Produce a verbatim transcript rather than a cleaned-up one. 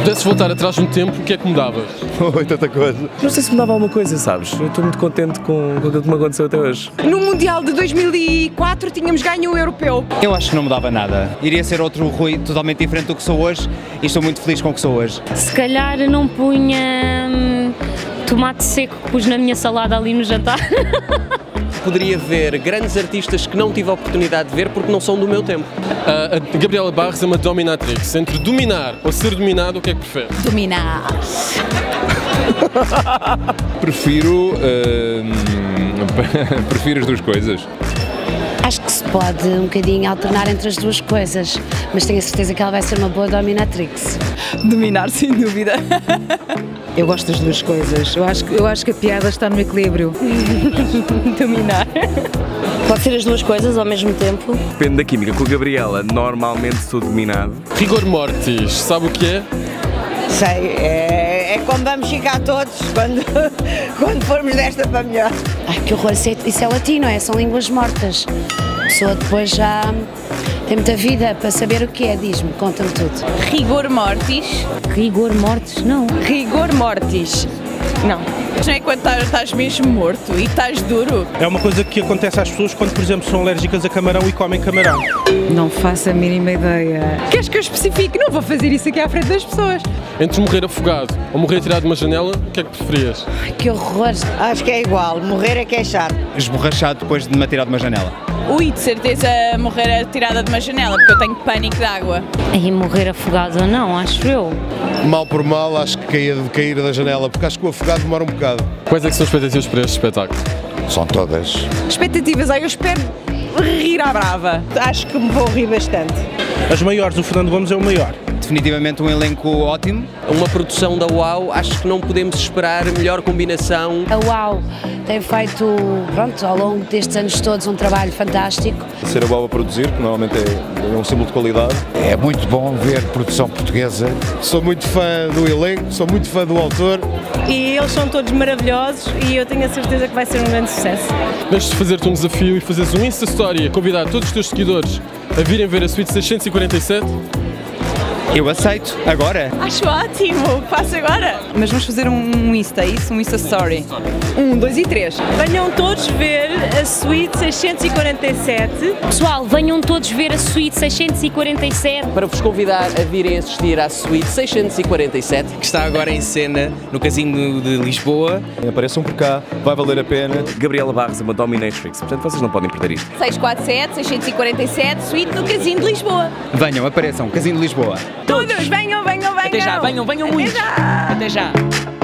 Pudesses voltar atrás no tempo, o que é que mudavas? Oi, tanta coisa. Não sei se mudava alguma coisa, sabes? Eu estou muito contente com, com aquilo que me aconteceu até hoje. No Mundial de dois mil e quatro tínhamos ganho o Europeu. Eu acho que não mudava nada. Iria ser outro Rui totalmente diferente do que sou hoje e estou muito feliz com o que sou hoje. Se calhar não punha hum, tomate seco que pus na minha salada ali no jantar. Poderia ver grandes artistas que não tive a oportunidade de ver porque não são do meu tempo. Uh, a Gabriela Barros é uma dominatrix. Entre dominar ou ser dominado, o que é que prefere? Dominar. Prefiro. Uh, prefiro as duas coisas. Acho que se pode um bocadinho alternar entre as duas coisas, mas tenho a certeza que ela vai ser uma boa dominatrix. Dominar, sem dúvida. Eu gosto das duas coisas. Eu acho, eu acho que a piada está no equilíbrio. Dominar. Pode ser as duas coisas ao mesmo tempo. Depende da química. Com a Gabriela, normalmente sou dominado. Rigor mortis, sabe o que é? Sei, é, é quando vamos ficar todos, quando, quando formos desta para melhor. Ai, que horror, isso é, isso é latim, não é? São línguas mortas. A pessoa depois já tem muita vida para saber o que é, diz-me, conta-me tudo. Rigor mortis. Rigor mortis? Não. Rigor mortis. Não. Não é quando estás, estás mesmo morto e estás duro. É uma coisa que acontece às pessoas quando, por exemplo, são alérgicas a camarão e comem camarão. Não faço a mínima ideia. Queres que eu especifique? Não vou fazer isso aqui à frente das pessoas. Entre morrer afogado ou morrer tirado de uma janela, o que é que preferias? Ai, que horror. Acho que é igual, morrer é que é chato. Esborrachado depois de me atirar de uma janela. Ui, de certeza morrer atirada de uma janela, porque eu tenho pânico de água. Aí morrer afogado ou não, acho eu. Mal por mal, acho que cair, cair da janela, porque acho que o afogado demora um bocado. Quais é que são as expectativas para este espetáculo? São todas. Expectativas, aí eu espero rir à brava. Acho que me vou rir bastante. As maiores, o Fernando Gomes é o maior. Definitivamente um elenco ótimo. Uma produção da UAU, acho que não podemos esperar melhor combinação. A UAU tem feito, pronto, ao longo destes anos todos um trabalho fantástico. Ser a UAU a produzir, que normalmente é, é um símbolo de qualidade. É muito bom ver produção portuguesa. Sou muito fã do elenco, sou muito fã do autor. E eles são todos maravilhosos e eu tenho a certeza que vai ser um grande sucesso. Deixa-te fazer-te um desafio e fazeres um Insta Story a convidar todos os teus seguidores a virem ver a suíte seiscentos e quarenta e sete. Eu aceito, agora. Acho ótimo, faço agora. Mas vamos fazer um Insta, isso? Um Insta Story. Um, dois e três. Venham todos ver a suíte seiscentos e quarenta e sete. Pessoal, venham todos ver a suíte seiscentos e quarenta e sete. Para vos convidar a virem assistir à suíte seiscentos e quarenta e sete. Que está agora em cena no Casino de Lisboa. Apareçam por cá, vai valer a pena. Gabriela Barros é uma dominatrix, portanto vocês não podem perder isto. seiscentos e quarenta e sete, seiscentos e quarenta e sete, suíte no Casino de Lisboa. Venham, apareçam, Casino de Lisboa. Todos, venham, venham, venham. Até já, venham, venham muito. Até já. Até já.